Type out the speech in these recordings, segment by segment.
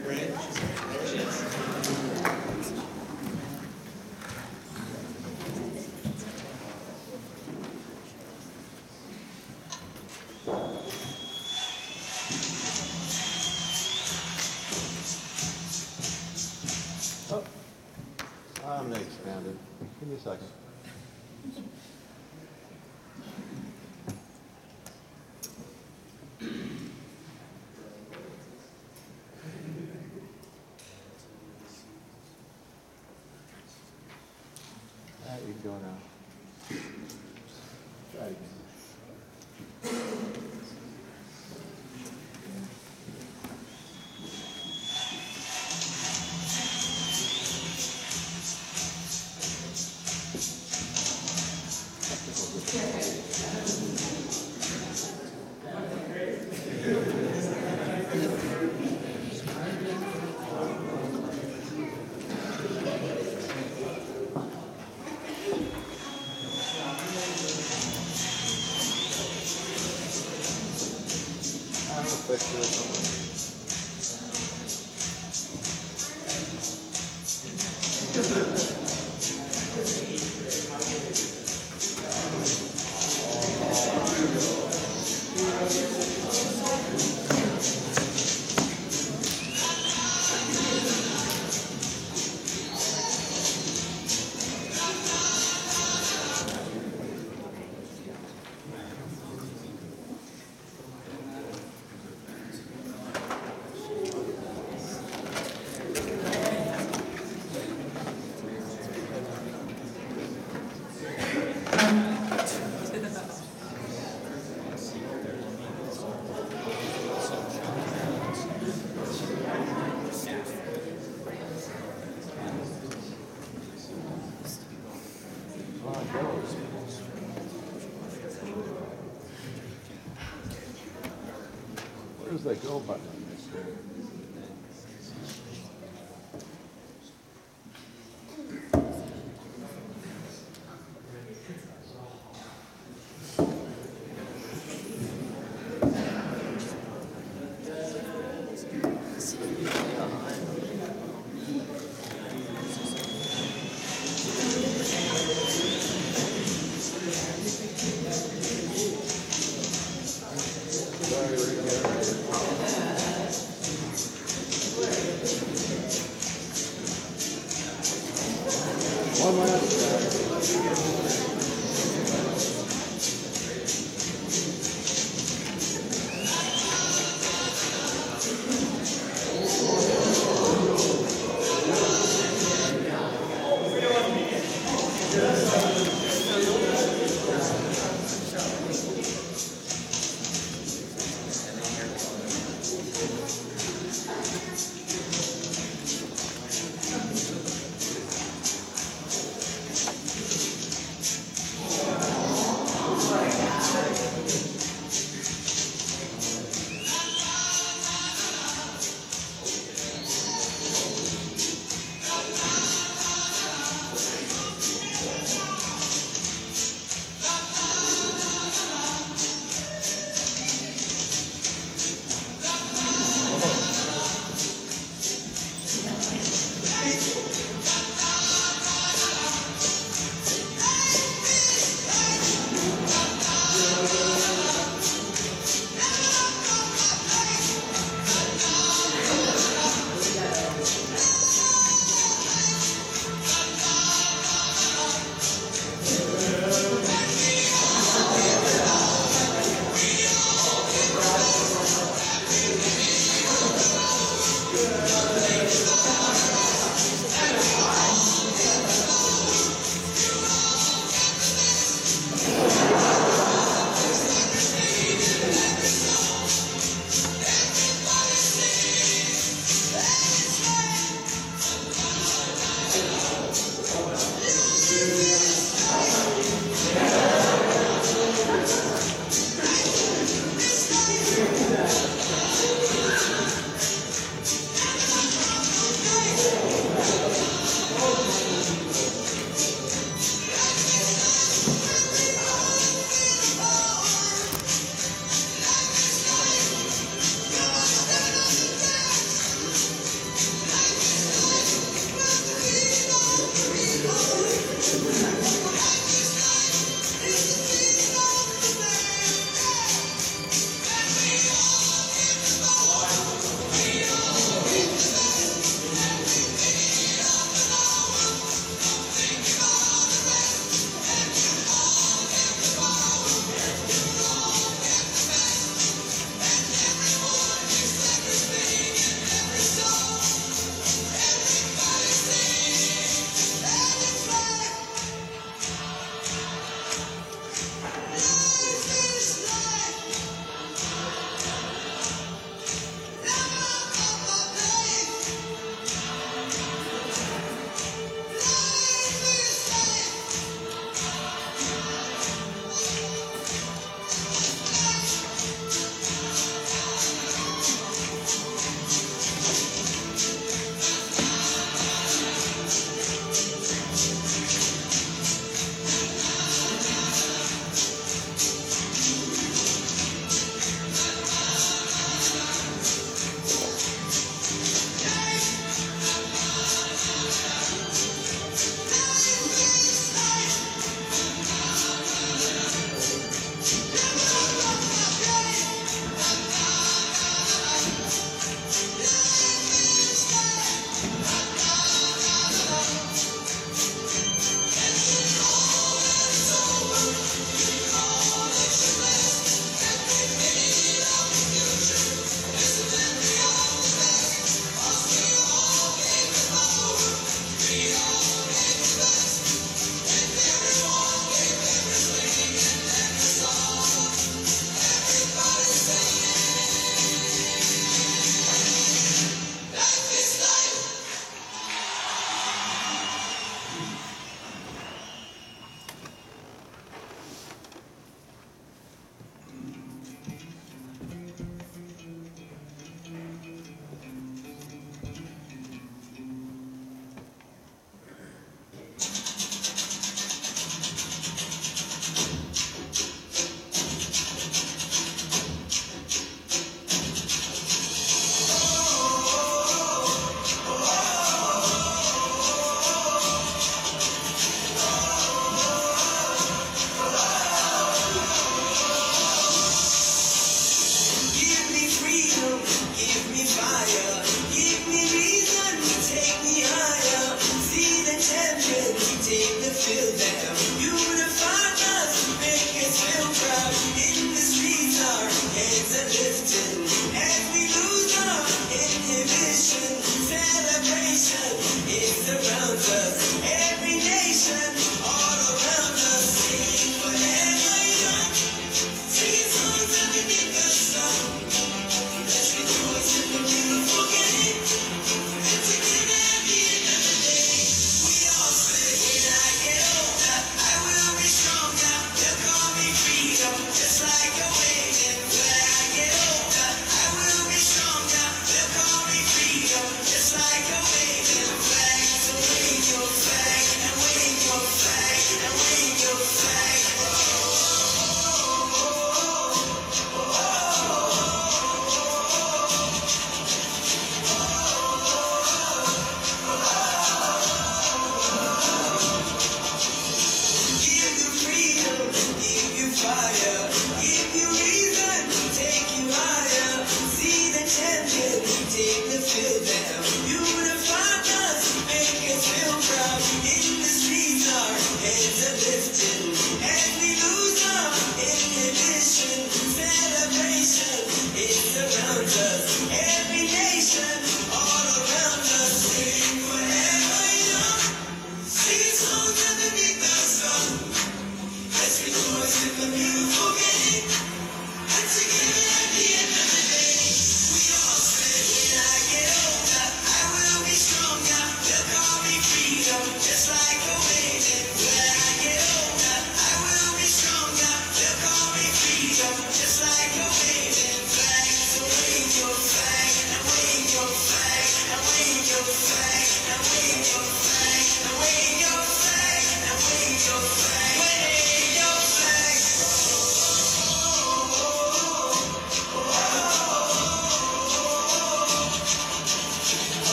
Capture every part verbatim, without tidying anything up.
Oh, I'm gonna expand it. Give me a second. All right, you can go now. Try it again. I will fix it somewhere. Where's that go button on this thing? Sorry, we're gonna get it right.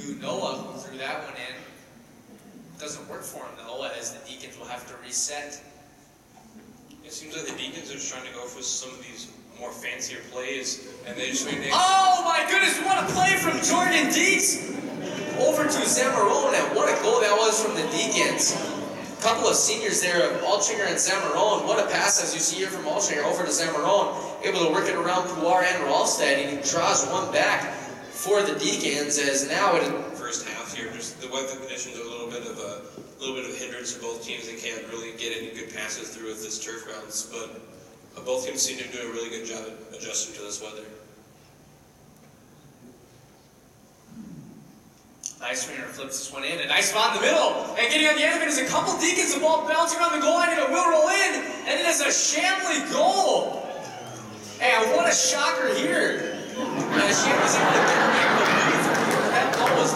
to Noah, who threw that one in. Doesn't work for him, though, as the Deacons will have to reset. It seems like the Deacons are just trying to go for some of these more fancier plays, and they just made... Oh my goodness, what a play from Jordan Dietz! Over to Zamarone, and what a goal that was from the Deacons. A couple of seniors there of Alchinger and Zamarone. What a pass, as you see here from Alchinger over to Zamarone. Able to work it around Puar and Ralstad, and he draws one back for the Deacons, as now it... First half here, just the weather conditions are a little bit of a, a little bit of a hindrance for both teams. They can't really get any good passes through with this turf bounce, but uh, both teams seem to do a really good job at adjusting to this weather. Nice winger flips this one in. A nice spot in the middle. And getting on the end of it is a couple Deacons. The ball bouncing around the goal line, and it will roll in. And it is a Shanley goal. And what a shocker here. Uh, Shanley's able to get a that goal was...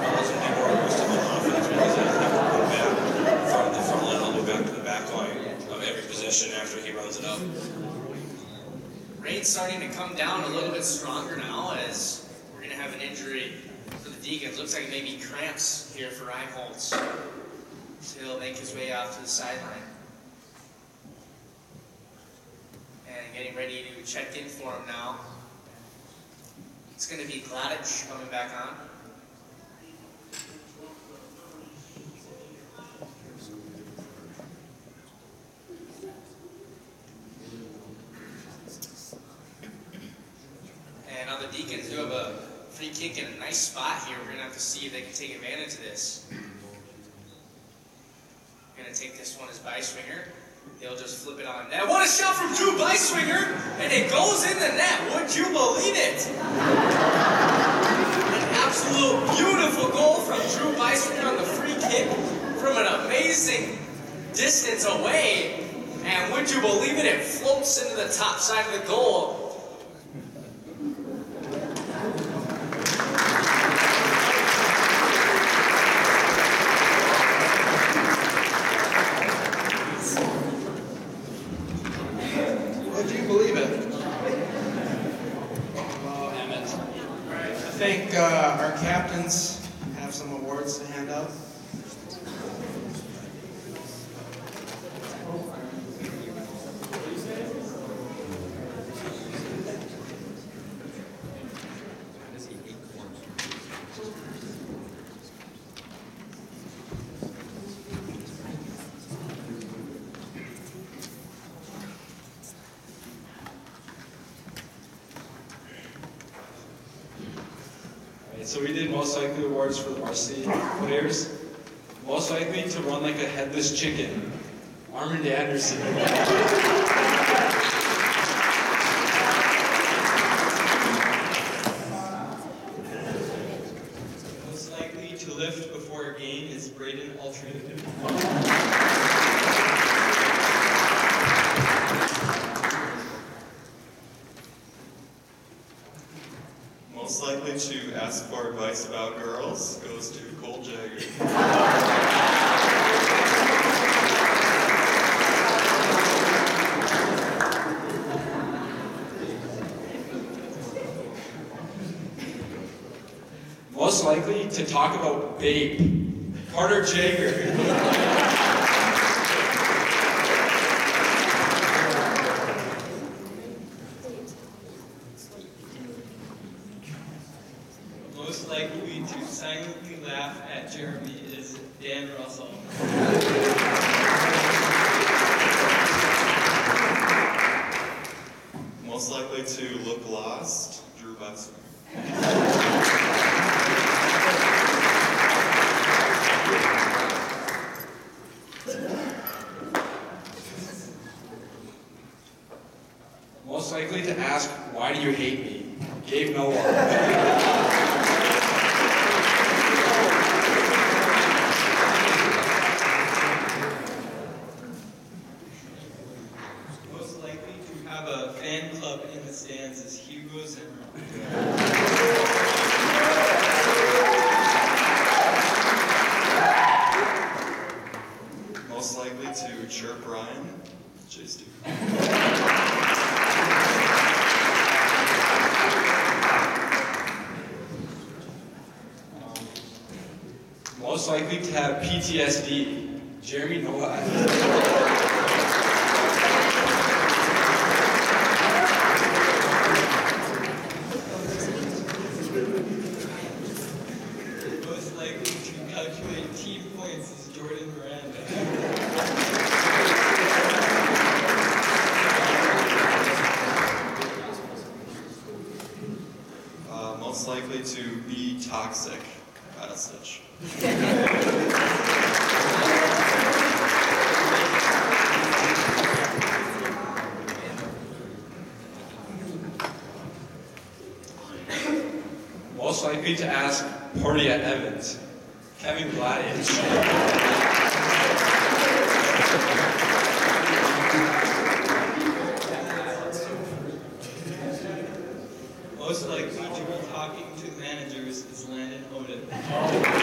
From the front line all the way back to the back line of every possession after he runs it up. Rain's starting to come down a little bit stronger now, as we're going to have an injury for the Deacons. Looks like maybe cramps here for Reinholtz. So he'll make his way off to the sideline. And getting ready to check in for him now. It's going to be Gladich coming back on. And now the Deacons do have a free kick in a nice spot here. We're going to have to see if they can take advantage of this. Going to take this one as Beiswinger. He'll just flip it on net. What a shot from Drew Beiswinger! And it goes in the net. Would you believe it? An absolute beautiful goal from Drew Beiswinger on the free kick from an amazing distance away. And would you believe it? It floats into the top side of the goal. I think uh, our captains have some awards to hand out. So we did most likely awards for the varsity players. Most likely to run like a headless chicken, Armand Anderson. Most likely to lift before a game is Braden Altry. Most likely to ask for advice about girls goes to Cole Jagger. Most likely to talk about Babe, Carter Jagger. Most likely to silently laugh at Jeremy is Dan Russell. Most likely to look lost, Drew Buxton. Most likely to ask, why do you hate me? Gabe Noah. Most likely to have a fan club in the stands is Hugo Zimmer. Most likely to have P T S D. Jeremy Novak. Most likely to calculate team points is Jordan Miranda. Uh, most likely to be toxic. Got a stitch. Most likely to ask party at Evans. Kevin Gladius. Most likely to be talking to managers is Landon Odin.